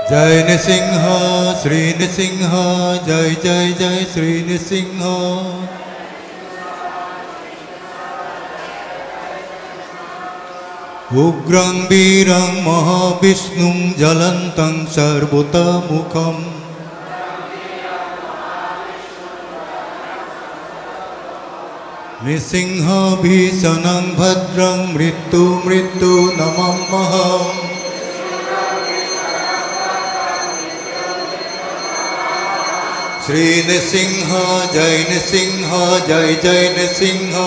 जय नृसिंह श्री नृसिंह जय जय जय श्री नृसिंह। उग्रं वीरं महाविष्णुं ज्वलन्तं सर्वतोमुखम् नृसिंहभीषणं भद्रं मृत्यु नमाम्यहम्। श्री नृसिंह जय जय नृसिंह।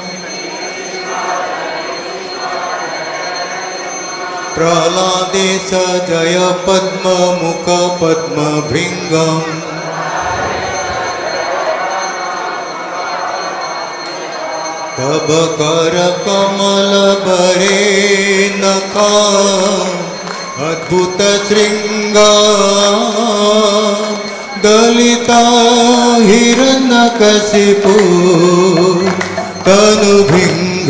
प्रह्लादेश जय पद्ममुख पद्मभृङ्गम्। तब कर कमल बरे नखा अद्भुत श्रृंग दलिता हिरण्यकशिपु तनुभृंग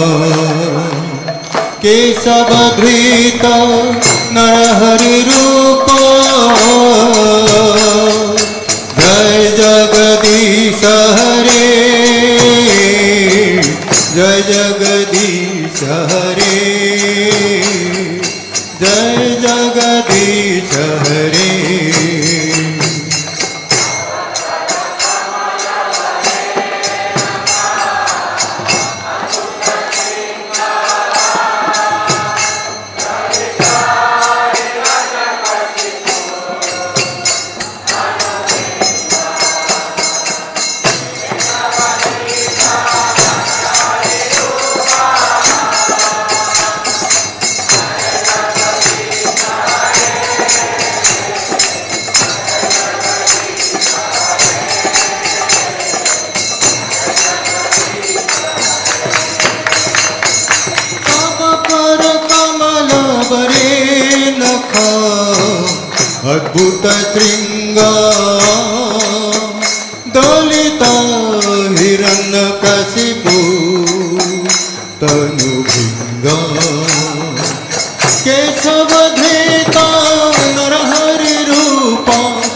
केशवधृत नरहरि रूप जय जगदीश हरे जय जगदीश हरे जय जगदीश हरे। अद्भुत श्रृंग दलिता हिरण्यकशिपु तनुभृंग केशवधृत नरहरि रूप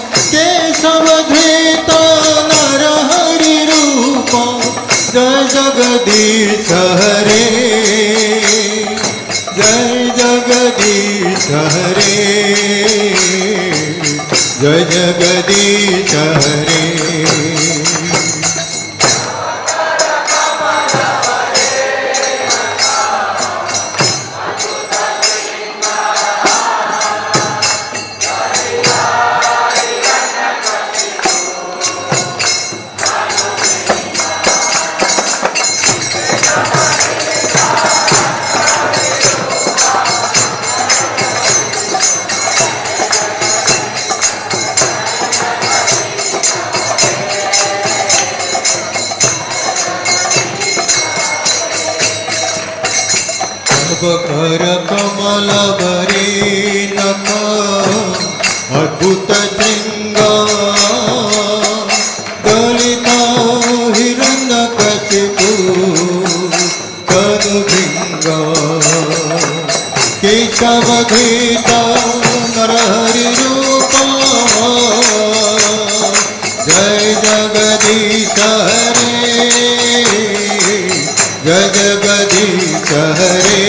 केशवधृत नरहरि रूप जय जगदीश हरे जय जगदीश हरे जय जगदीश हरे। कर कमल बरे नख अद्भुत श्रृंग दलिता हिरण्यकशिपु तनुभृंग केशवधृत नरहरि रूप जय जगदीश हरे जय जगदीश हरे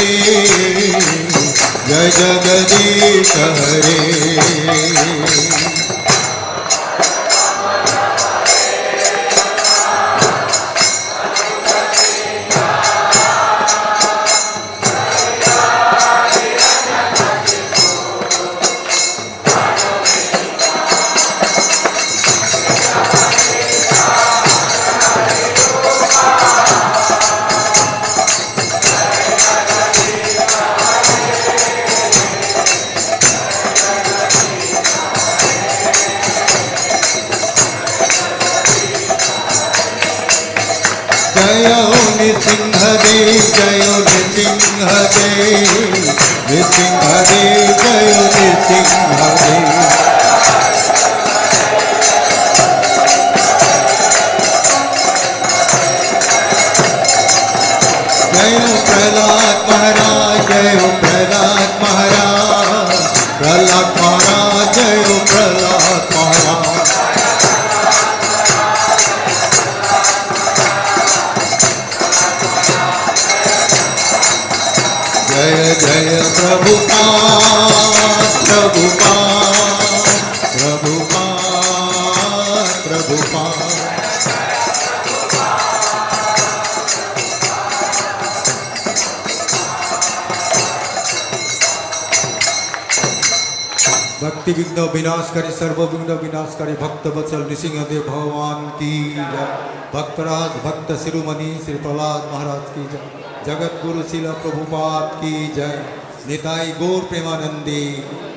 जय जगदीश हरे। जय नृसिंहदेव जय नृसिंहदेव नृसिंहदेव जय नृसिंहदेव। जय प्रहलाद महाराज जय प्रहलाद महाराज प्रहलाद महाराज जय जय प्रभुपाद प्रभुपाद प्रभुपाद प्रभुपाद। भक्ति विघ्न विनाशकारी सर्व विघ्न विनाशकारी भक्त वत्सल नृसिंहदेव भगवान की जय। भक्तराज भक्त शिरोमणि श्री प्रहलाद महाराज की जय। जगत गुरु शिला प्रभुपाद की जय। निताई गौर प्रेमानंदी।